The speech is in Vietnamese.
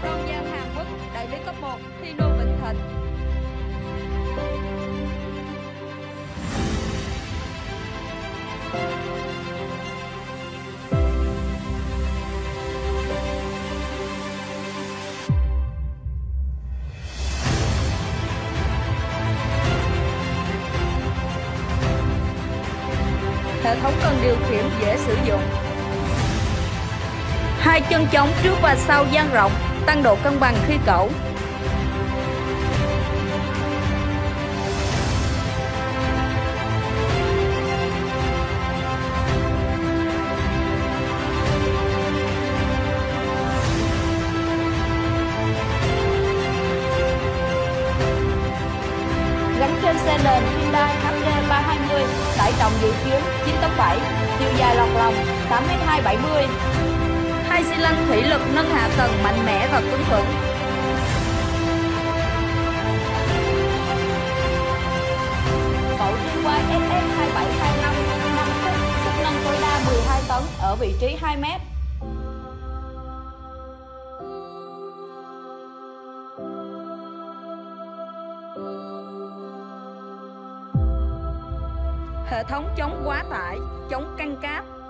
Ron Giang Hàn Quốc, đại lý cấp 1, Hino Vĩnh Thịnh. Hệ thống cần điều khiển dễ sử dụng. Hai chân chống trước và sau dang rộng, tăng độ cân bằng khi cẩu. Gắn trên xe nền Hyundai HD320, tải trọng dự kiến 9 tấn 7, chiều dài lọt lòng 8,270 m. Hai xi lanh thủy lực nâng hạ tầng mạnh mẽ và cứng vững. Mẫu Hyundai SF2725 5 phút, sức nâng tối đa 12 tấn ở vị trí 2 m. Hệ thống chống quá tải, chống căng cáp.